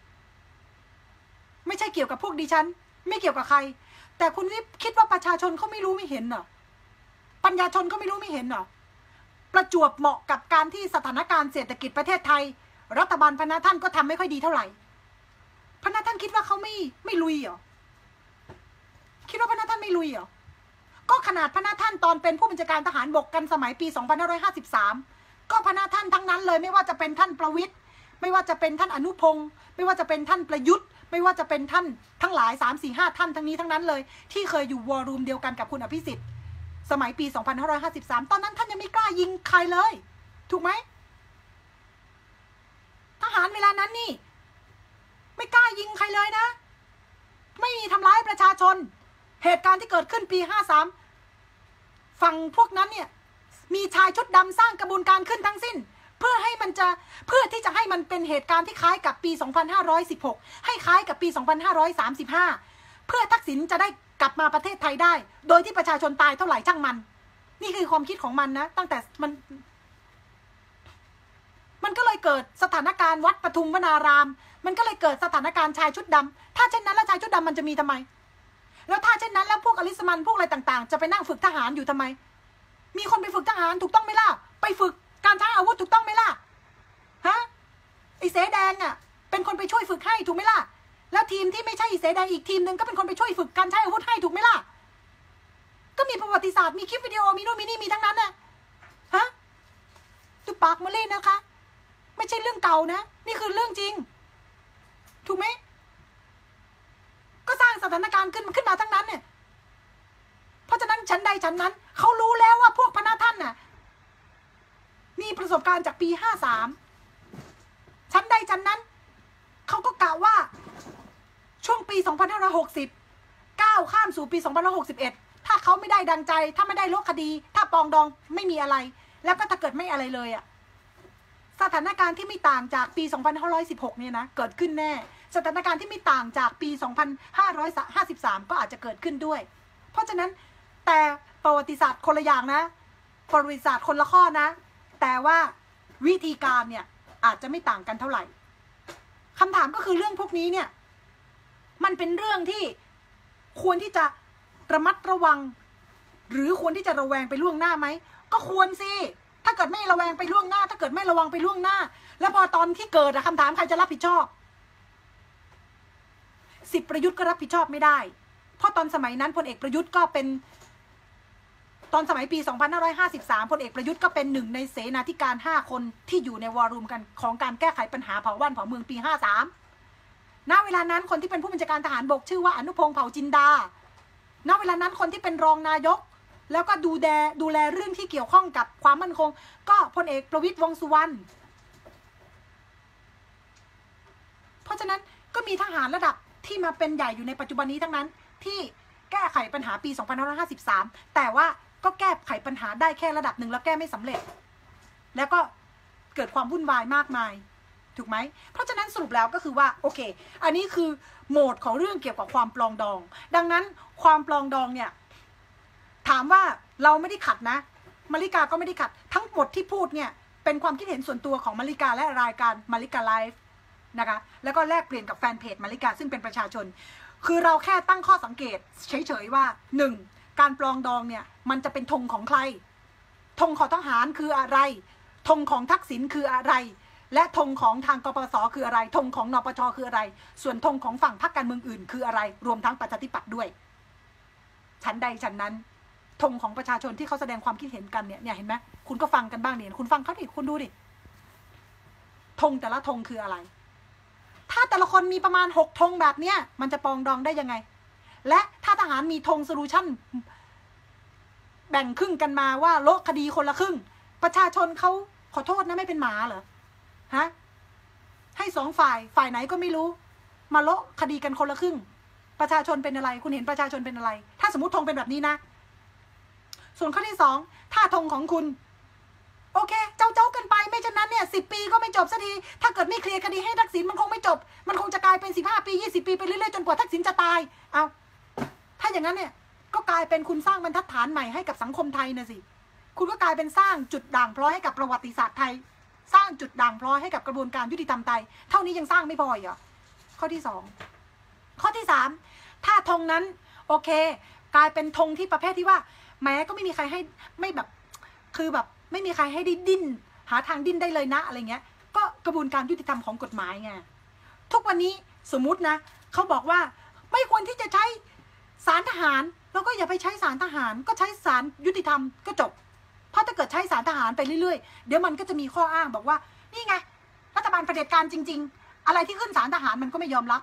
ไม่ใช่เกี่ยวกับพวกดิฉันไม่เกี่ยวกับใครแต่คุณคิดว่าประชาชนเขาไม่รู้ไม่เห็นเหรอปัญญาชนเขาไม่รู้ไม่เห็นเหรอประจวบเหมาะกับการที่สถานการณ์เศรษฐกิจประเทศไทยรัฐบาลพญาท่านก็ทำไม่ค่อยดีเท่าไหร่พญาท่านคิดว่าเขาไม่ไม่ลุยเหรอคิดว่าพญาท่านไม่ลุยเหรอก็ขนาดพญาท่านตอนเป็นผู้บัญชาการทหารบกกันสมัยปีสองพันห้าร้อยห้าสิบสามก็พญาท่านทั้งนั้นเลยไม่ว่าจะเป็นท่านประวิตรไม่ว่าจะเป็นท่านอนุพงศ์ไม่ว่าจะเป็นท่านประยุทธ์ไม่ว่าจะเป็นท่านทั้งหลาย สาม สี่ ห้า ท่านทั้งนี้ทั้งนั้นเลยที่เคยอยู่วอร์รูมเดียวกันกับคุณอภิสิทธิ์สมัยปีสองพันห้าร้อยห้าสิบสามตอนนั้นท่านยังไม่กล้ายิงใครเลยถูกไหมทหารเวลานั้นนี่ไม่กล้ายิงใครเลยนะไม่มีทำร้ายประชาชนเหตุการณ์ที่เกิดขึ้นปีห้าสามฝั่งพวกนั้นเนี่ยมีชายชุดดำสร้างกระบวนการขึ้นทั้งสิ้นเพื่อให้มันจะเพื่อที่จะให้มันเป็นเหตุการณ์ที่คล้ายกับปีสองพันห้าร้อยสิบหกให้คล้ายกับปีสองพันห้าร้อยสามสิบห้าเพื่อทักษิณจะได้กลับมาประเทศไทยได้โดยที่ประชาชนตายเท่าไหร่ช่างมันนี่คือความคิดของมันนะตั้งแต่มันมันก็เลยเกิดสถานการณ์วัดปทุมวนารามมันก็เลยเกิดสถานการณ์ชายชุดดำถ้าเช่นนั้นแล้วชายชุดดำมันจะมีทำไมแล้วถ้าเช่นนั้นแล้วพวกอลิสมันพวกอะไรต่างๆจะไปนั่งฝึกทหารอยู่ทำไมมีคนไปฝึกทหารถูกต้องไหมล่ะไปฝึกการใช้อาวุธถูกต้องไหมล่ะฮะไอเสแดงอ่ะเป็นคนไปช่วยฝึกให้ถูกไหมล่ะแล้วทีมที่ไม่ใช่เสแดงอีกทีมหนึ่งก็เป็นคนไปช่วยฝึกการใช้อาวุธให้ถูกไหมล่ะก็มีประวัติศาสตร์มีคลิปวิดีโอมีนู่นมีนี่มีทั้งนั้นน่ะฮะตุปากมาเลยนะคะไม่ใช่เรื่องเก่านะนี่คือเรื่องจริงถูกไหมก็สร้างสถานการณ์ขึ้นขึ้นมาทั้งนั้นเนี่ยเพราะฉะนั้นชั้นใดชั้นนั้นเขารู้แล้วว่าพวกพนักท่านน่ะมีประสบการณ์จากปีห้าสามชั้นใดชั้นนั้นเขาก็กล่าวว่าช่วงปีสองพันห้าร้อยหกสิบก้าวข้ามสู่ปีสองพันห้าร้อยหกสิบเอ็ดถ้าเขาไม่ได้ดังใจถ้าไม่ได้ลดคดีถ้าปองดองไม่มีอะไรแล้วก็ถ้าเกิดไม่อะไรเลยอ่ะสถานการณ์ที่ไม่ต่างจากปีสองพันห้าร้อยสิบหกเนี่ยนะเกิดขึ้นแน่สถานการณ์ที่ไม่ต่างจากปีสองพันห้าร้อยห้าสิบสามก็อาจจะเกิดขึ้นด้วยเพราะฉะนั้นแต่ประวัติศาสตร์คนละอย่างนะประวัติศาสตร์คนละข้อนะแต่ว่าวิธีการเนี่ยอาจจะไม่ต่างกันเท่าไหร่คำถามก็คือเรื่องพวกนี้เนี่ยมันเป็นเรื่องที่ควรที่จะระมัดระวังหรือควรที่จะระแวงไปล่วงหน้าไหมก็ควรสิถ้าเกิดไม่ระแวงไปล่วงหน้าถ้าเกิดไม่ระวังไปล่วงหน้าแล้วพอตอนที่เกิดอะคำถามใครจะรับผิดชอบสิบประยุทธ์ก็รับผิดชอบไม่ได้เพราะตอนสมัยนั้นพลเอกประยุทธ์ก็เป็นตอนสมัยปีสองพันห้าร้อยห้าสิบสามพลเอกประยุทธ์ก็เป็นหนึ่งในเสนาธิการห้าคนที่อยู่ในวอร์รูมกันของการแก้ไขปัญหาเผ่าบ้านเผ่าเมืองปีห้าสามณเวลานั้นคนที่เป็นผู้บัญชาการทหารบกชื่อว่าอนุพงษ์เผ่าจินดาณเวลานั้นคนที่เป็นรองนายกแล้วก็ดูแลดูแลเรื่องที่เกี่ยวข้องกับความมั่นคงก็พลเอกประวิตรวงษ์สุวรรณเพราะฉะนั้นก็มีทหารระดับที่มาเป็นใหญ่อยู่ในปัจจุบันนี้ทั้งนั้นที่แก้ไขปัญหาปีสองพันห้าร้อยห้าสิบสามแต่ว่าก็แก้ไขปัญหาได้แค่ระดับหนึ่งแล้วแก้ไม่สำเร็จแล้วก็เกิดความวุ่นวายมากมายถูกไหมเพราะฉะนั้นสรุปแล้วก็คือว่าโอเคอันนี้คือโหมดของเรื่องเกี่ยวกับความปลองดองดังนั้นความปลองดองเนี่ยถามว่าเราไม่ได้ขัดนะมาริกาก็ไม่ได้ขัดทั้งหมดที่พูดเนี่ยเป็นความคิดเห็นส่วนตัวของมาริกาและรายการมาริกาไลฟ์นะคะแล้วก็แลกเปลี่ยนกับแฟนเพจมาริกาซึ่งเป็นประชาชนคือเราแค่ตั้งข้อสังเกตเฉยๆว่าหนึ่งการปลองดองเนี่ยมันจะเป็นธงของใครธงของทหารคืออะไรธงของทักษิณคืออะไรและธงของทางกปปสคืออะไรธงของนปชคืออะไรส่วนธงของฝั่งพรรคการเมืองอื่นคืออะไรรวมทั้งประชาธิปัตย์ด้วยชั้นใดชั้นนั้นธงของประชาชนที่เขาแสดงความคิดเห็นกันเนี่ยเนี่ยเห็นไหมคุณก็ฟังกันบ้างเนี่ยคุณฟังเขาดิคุณดูดิธงแต่ละธงคืออะไรถ้าแต่ละคนมีประมาณหกธงแบบเนี้ยมันจะปองดองได้ยังไงและถ้าทหารมีธงโซลูชั่นแบ่งครึ่งกันมาว่าโละคดีคนละครึ่งประชาชนเขาขอโทษนะไม่เป็นหมาเหรอฮะให้สองฝ่ายฝ่ายไหนก็ไม่รู้มาโละคดีกันคนละครึ่งประชาชนเป็นอะไรคุณเห็นประชาชนเป็นอะไรถ้าสมมติธงเป็นแบบนี้นะส่วนข้อที่สองถ้าธงของคุณโอเคเจ้าเจ้ากันไปไม่ฉะนั้นเนี่ยสิบปีก็ไม่จบสักทีถ้าเกิดไม่เคลียร์คดีให้ทักษิณมันคงไม่จบมันคงจะกลายเป็นสิบห้าปียี่สิบปีไปเรื่อยๆจนกว่าทักษิณจะตายเอาถ้าอย่างนั้นเนี่ยก็กลายเป็นคุณสร้างบรรทัดฐานใหม่ให้กับสังคมไทยนะสิคุณก็กลายเป็นสร้างจุดด่างพร้อยให้กับประวัติศาสตร์ไทยสร้างจุดด่างพร้อยให้กับกระบวนการยุติธรรมไทยเท่านี้ยังสร้างไม่พออีกเหรอข้อที่สองข้อที่สามถ้าธงนั้นโอเคกลายเป็นธงที่ประเภทที่ว่าแม้ก็ไม่มีใครให้ไม่แบบคือแบบไม่มีใครให้ได้ดิ้นหาทางดิ้นได้เลยนะอะไรเงี้ยก็กระบวนการยุติธรรมของกฎหมายไงทุกวันนี้สมมุตินะเขาบอกว่าไม่ควรที่จะใช้ศาลทหารแล้วก็อย่าไปใช้ศาลทหารก็ใช้ศาลยุติธรรมก็จบเพราะถ้าเกิดใช้ศาลทหารไปเรื่อยๆเดี๋ยวมันก็จะมีข้ออ้างบอกว่านี่ไงรัฐบาลเผด็จการจริงๆอะไรที่ขึ้นศาลทหารมันก็ไม่ยอมรับ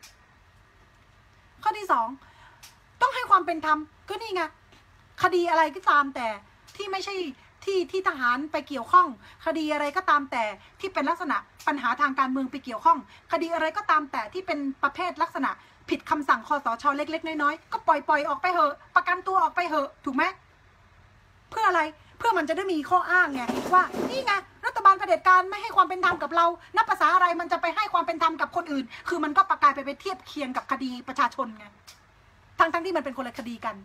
ข้อที่สองต้องให้ความเป็นธรรมก็นี่ไงคดีอะไรก็ตามแต่ที่ไม่ใช่ที่ที่ทหารไปเกี่ยวข้องคดีอะไรก็ตามแต่ที่เป็นลักษณะปัญหาทางการเมืองไปเกี่ยวข้องคดีอะไรก็ตามแต่ที่เป็นประเภทลักษณะผิดคำสั่งคสชเล็กๆน้อยๆก็ปล่อยปล่อยออกไปเหอะประกันตัวออกไปเหอะถูกไหมเพื่ออะไรเพื่อมันจะได้มีข้ออ้างไงว่านี่ไงรัฐบาลเผด็จการไม่ให้ความเป็นธรรมกับเรานับภาษาอะไรมันจะไปให้ความเป็นธรรมกับคนอื่นคือมันก็ประกายไปไปเทียบเคียงกับคดีประชาชนไงทั้งทั้งที่มันเป็นคนละคดีกัน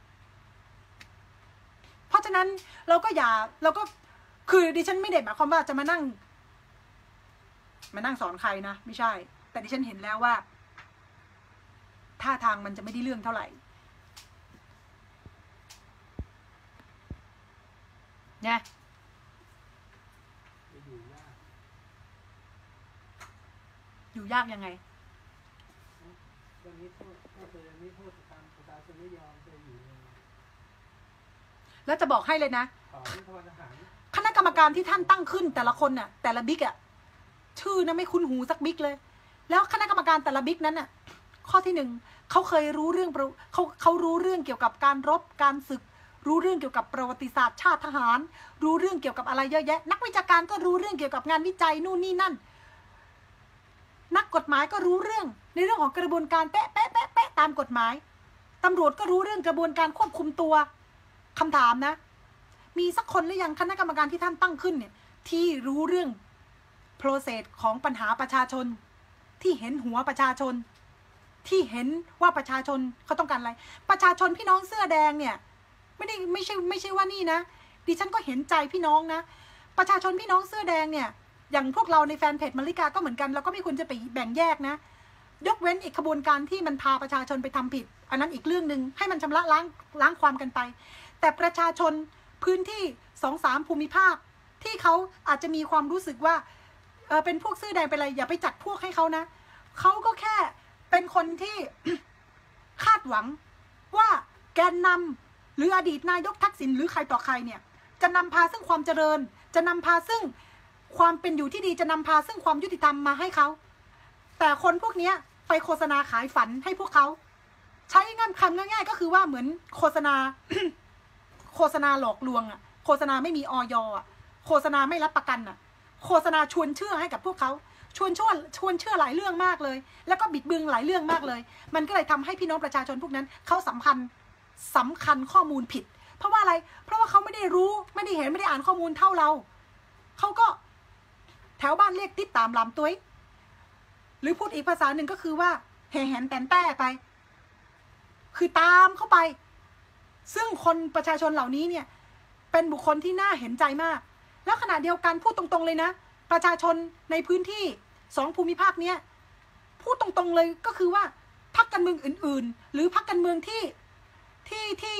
เพราะฉะนั้นเราก็อย่าเราก็คือดิฉันไม่ได้หมายความว่าจะมานั่งมานั่งสอนใครนะไม่ใช่แต่ดิฉันเห็นแล้วว่าท่าทางมันจะไม่ได้เรื่องเท่าไหร่เนี่ยอยู่ยากอยู่ยากยังไงวันนี้โทษถ้าเจอวันนี้โทษตามประชาชนไม่ยอมจะอยู่แล้วจะบอกให้เลยนะต่อที่ทหารคณะกรรมการที่ท่านตั้งขึ้นแต่ละคนน่ะแต่ละบิ๊กอ่ะชื่อนะไม่คุ้นหูสักบิ๊กเลยแล้วคณะกรรมการแต่ละบิ๊กนั้นน่ะข้อที่หนึ่งเขาเคยรู้เรื่องเขาเขารู้เรื่องเกี่ยวกับการรบการศึกรู้เรื่องเกี่ยวกับประวัติศาสตร์ชาติทหารรู้เรื่องเกี่ยวกับอะไรเยอะแยะนักวิชาการก็รู้เรื่องเกี่ยวกับงานวิจัยนู่นนี่นั่นนักกฎหมายก็รู้เรื่องในเรื่องของกระบวนการแปะแปะแปะแปะตามกฎหมายตำรวจก็รู้เรื่องกระบวนการควบคุมตัวคำถามนะมีสักคนหรือยังคณะกรรมการที่ท่านตั้งขึ้นเนี่ยที่รู้เรื่องโปรเซสของปัญหาประชาชนที่เห็นหัวประชาชนที่เห็นว่าประชาชนเขาต้องการอะไรประชาชนพี่น้องเสื้อแดงเนี่ยไม่ได้ไม่ใช่ไม่ใช่ว่านี่นะดิฉันก็เห็นใจพี่น้องนะประชาชนพี่น้องเสื้อแดงเนี่ยอย่างพวกเราในแฟนเพจมาริกาก็เหมือนกันเราก็ไม่ควรจะไปแบ่งแยกนะยกเว้นอีกขบวนการที่มันพาประชาชนไปทำผิดอันนั้นอีกเรื่องนึงให้มันชำระล้างล้างความกันไปแต่ประชาชนพื้นที่สองสามภูมิภาคที่เขาอาจจะมีความรู้สึกว่าเออเป็นพวกเสื้อแดงเป็นอะไรอย่าไปจัดพวกให้เขานะเขาก็แค่เป็นคนที่ คาดหวังว่าแกนนำหรืออดีตนายกทักษิณหรือใครต่อใครเนี่ยจะนำพาซึ่งความเจริญจะนำพาซึ่งความเป็นอยู่ที่ดีจะนำพาซึ่งความยุติธรรมมาให้เขาแต่คนพวกนี้ไปโฆษณาขายฝันให้พวกเขาใช้ง่ายคำง่ายๆก็คือว่าเหมือนโฆษณา โฆษณาหลอกลวงอ่ะโฆษณาไม่มีอย.อ่ะโฆษณาไม่รับประกันอ่ะโฆษณาชวนเชื่อให้กับพวกเขาชวนชวนชวนเชื่อหลายเรื่องมากเลยแล้วก็บิดเบือนหลายเรื่องมากเลยมันก็เลยทำให้พี่น้องประชาชนพวกนั้นเขาสำคัญสำคัญข้อมูลผิดเพราะว่าอะไรเพราะว่าเขาไม่ได้รู้ไม่ได้เห็นไม่ได้อ่านข้อมูลเท่าเราเขาก็แถวบ้านเรียกติดตามลำตัวหรือพูดอีกภาษาหนึ่งก็คือว่าแห่แหนแตนแต้ไปคือตามเข้าไปซึ่งคนประชาชนเหล่านี้เนี่ยเป็นบุคคลที่น่าเห็นใจมากแล้วขณะเดียวกันพูดตรงๆเลยนะประชาชนในพื้นที่สองภูมิภาคเนี้ยพูดตรงๆเลยก็คือว่าพรรคการเมืองอื่นๆหรือพรรคการเมืองที่ที่ที่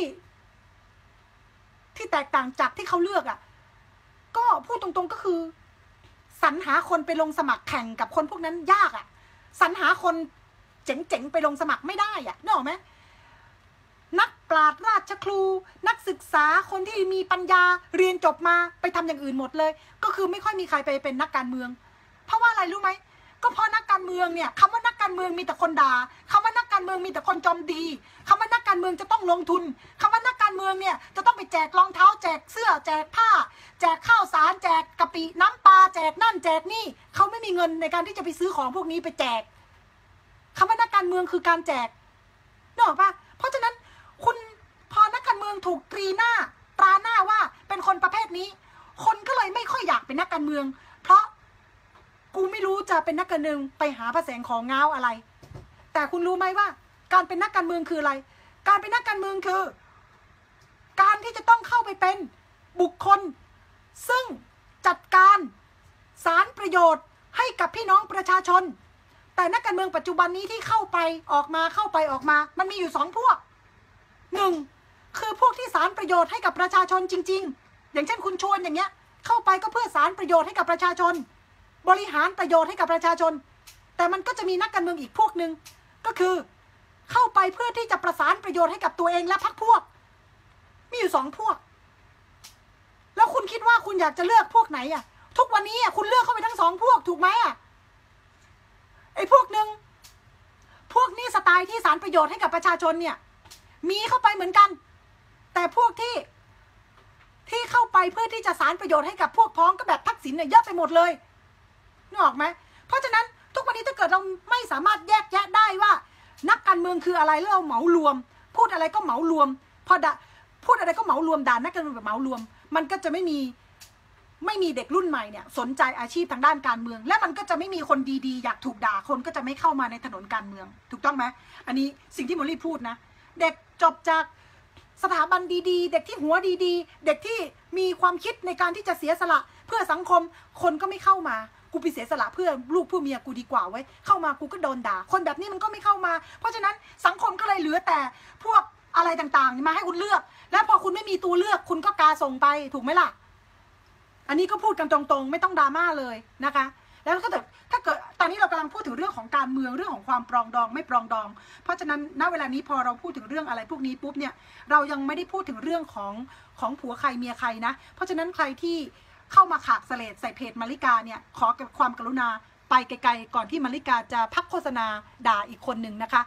ที่แตกต่างจากที่เขาเลือกอ่ะก็พูดตรงๆก็คือสรรหาคนไปลงสมัครแข่งกับคนพวกนั้นยากอ่ะสรรหาคนเจ๋งๆไปลงสมัครไม่ได้อ่ะนึกออกไหมนักปราชญ์ราชครูนักศึกษาคนที่มีปัญญาเรียนจบมาไปทำอย่างอื่นหมดเลยก็คือไม่ค่อยมีใครไปเป็นนักการเมืองเพราะว่าอะไรรู้ไหมก็เพราะนักการเมืองเนี่ยคำว่านักการเมืองมีแต่คนด่าคำว่านักการเมืองมีแต่คนจมดีคำว่านักการเมืองจะต้องลงทุนคำว่านักการเมืองเนี่ยจะต้องไปแจกรองเท้าแจกเสื้อแจกผ้าแจกข้าวสารแจกกะปิน้ำปลาแจกนั่นแจกนี่เขาไม่มีเงินในการที่จะไปซื้อของพวกนี้ไปแจกคำว่านักการเมืองคือการแจกนึกออกปะเพราะฉะนั้นคุณพอนักการเมืองถูกตรีหน้าตราหน้าว่าเป็นคนประเภทนี้คนก็เลยไม่ค่อยอยากเป็นนักการเมืองเพราะกูไม่รู้จะเป็นนักการเมืองไปหาพระแสงของเงาอะไรแต่คุณรู้ไหมว่าการเป็นนักการเมืองคืออะไรการเป็นนักการเมืองคือการที่จะต้องเข้าไปเป็นบุคคลซึ่งจัดการสารประโยชน์ให้กับพี่น้องประชาชนแต่นักการเมืองปัจจุบันนี้ที่เข้าไปออกมาเข้าไปออกมามันมีอยู่สองพวกหนึ่งคือพวกที่สารประโยชน์ให้กับประชาชนจริงๆอย่างเช่นคุณชวนอย่างเงี้ยเข้าไปก็เพื่อสารประโยชน์ให้กับประชาชนบริหารประโยชน์ให้กับประชาชนแต่มันก็จะมีนักการเมืองอีกพวกหนึ่งก็คือเข้าไปเพื่อที่จะประสานประโยชน์ให้กับตัวเองและพรรคพวกมีอยู่สองพวกแล้วคุณคิดว่าคุณอยากจะเลือกพวกไหนอ่ะทุกวันนี้อ่ะคุณเลือกเข้าไปทั้งสองพวกถูกไหมอ่ะไอ้พวกหนึ่งพวกนี้สไตล์ที่สารประโยชน์ให้กับประชาชนเนี่ยมีเข้าไปเหมือนกันแต่พวกที่ที่เข้าไปเพื่อที่จะสารประโยชน์ให้กับพวกพ้องก็แบบทักษิณเนี่ยเยอะไปหมดเลยนึกออกไหมเพราะฉะนั้นทุกวันนี้ถ้าเกิดเราไม่สามารถแยกแยะได้ว่านักการเมืองคืออะไรแล้วเราเหมารวมพูดอะไรก็เหมารวมพอด่าพูดอะไรก็เหมารวมด่านักการเมืองแบบเหมารวมมันก็จะไม่มีไม่มีเด็กรุ่นใหม่เนี่ยสนใจอาชีพทางด้านการเมืองและมันก็จะไม่มีคนดีๆอยากถูกด่าคนก็จะไม่เข้ามาในถนนการเมืองถูกต้องไหมอันนี้สิ่งที่โมลี่พูดนะเด็กจบจากสถาบันดีๆเด็กที่หัวดีๆเด็กที่มีความคิดในการที่จะเสียสละเพื่อสังคมคนก็ไม่เข้ามากูไปเสียสละเพื่อลูกเพื่อเมียกูดีกว่าไว้เข้ามากูก็โดนด่าคนแบบนี้มันก็ไม่เข้ามาเพราะฉะนั้นสังคมก็เลยเหลือแต่พวกอะไรต่างๆมาให้คุณเลือกแล้วพอคุณไม่มีตัวเลือกคุณก็กาส่งไปถูกไหมล่ะอันนี้ก็พูดกันตรงๆไม่ต้องดราม่าเลยนะคะแล้วก็แต่ถ้าเกิดตอนนี้เรากำลังพูดถึงเรื่องของการเมืองเรื่องของความปรองดองไม่ปรองดองเพราะฉะนั้นณเวลานี้พอเราพูดถึงเรื่องอะไรพวกนี้ปุ๊บเนี่ยเรายังไม่ได้พูดถึงเรื่องของของผัวใครเมียใครนะเพราะฉะนั้นใครที่เข้ามาขากเสลดใส่เพจมาริกาเนี่ยขอความกรุณาไปไกลๆก่อนที่มาริกาจะพักโฆษณาด่าอีกคนหนึ่งนะคะ